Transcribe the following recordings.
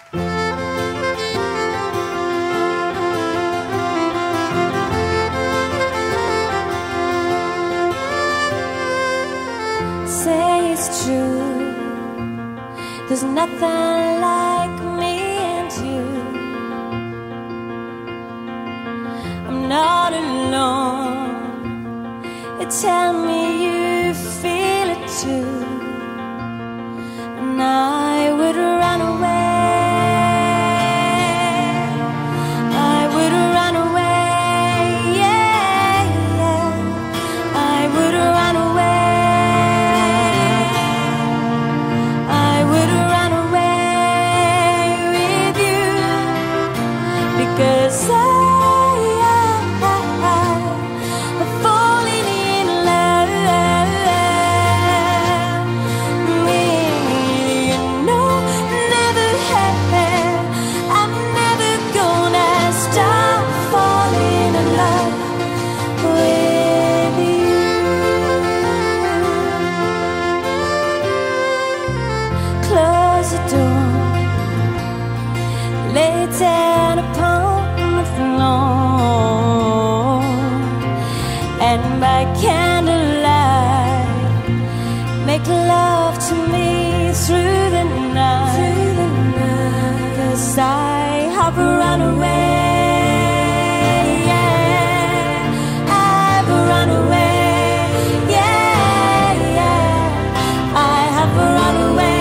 Say it's true, there's nothing like me and you. I'm not alone. You tell me you feel it too, and I would run away. I would run away, yeah, yeah. I would run away. I would run away with you, because lay down upon the floor, and by candlelight make love to me through the night. 'Cause I have run away, yeah. I've run away, yeah, yeah. I have run away.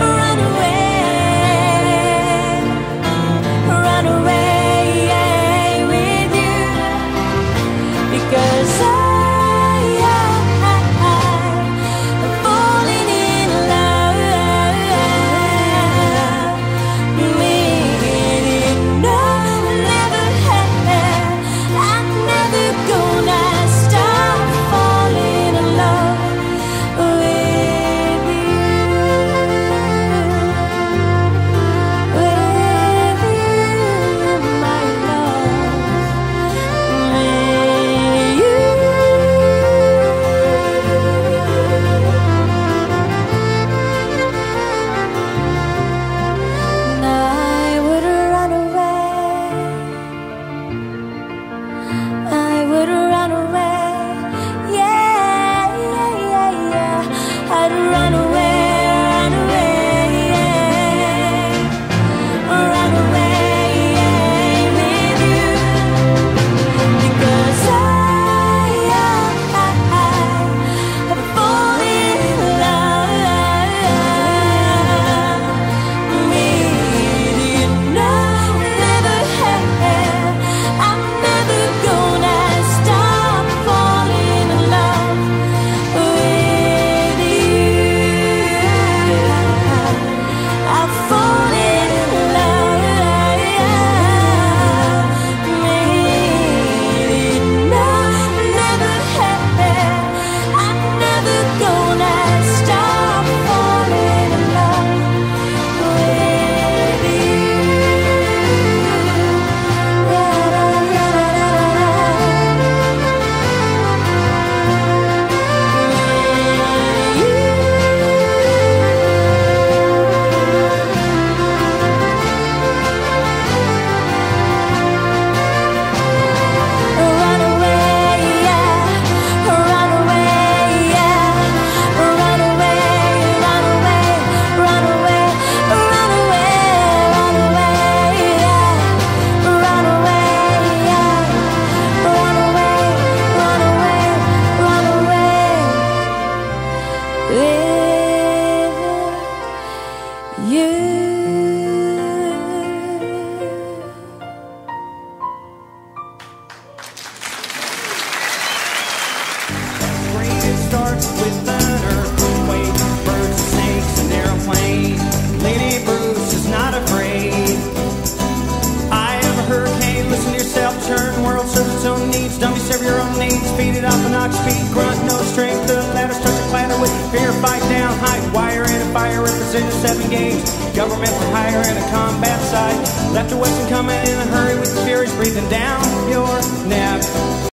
Government for hire and a combat site. Left or western coming in a hurry with the furies breathing down your neck.